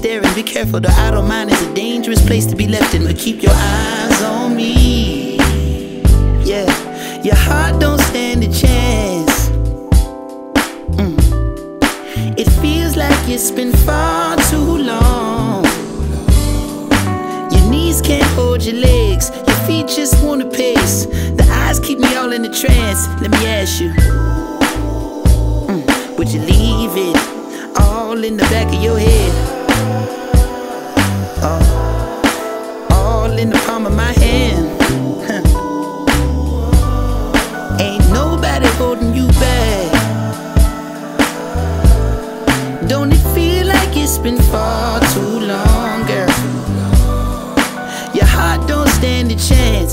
staring. Be careful, the idle mind is a dangerous place to be left in. But keep your eyes on me. Yeah, your heart don't stand a chance. It feels like it's been far too long. Your knees can't hold your legs, your feet just wanna pace. The eyes keep me all in a trance. Let me ask you, would you leave it all in the back of your head? All in the palm of my hand. Ain't nobody holding you back. Don't it feel like it's been far too long, girl? Your heart don't stand a chance.